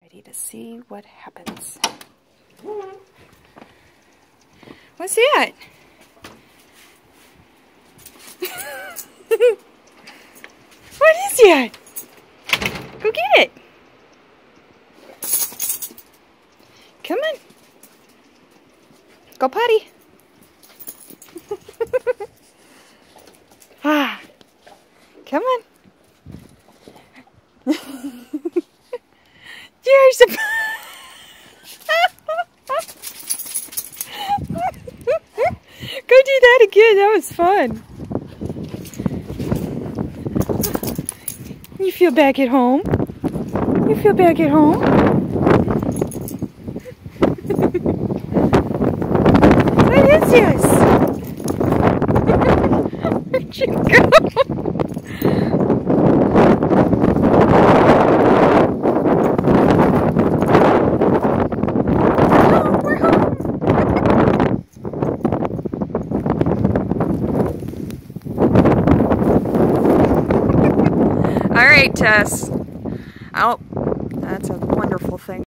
Ready to see what happens. What's that? What is that? Go get it. Come on. Go potty. Ah. Come on. You're so... Go do that again. That was fun. You feel back at home? You feel back at home? What is this? Where'd you go? Oh, we're home. All right, Tess. Oh, that's a wonderful thing.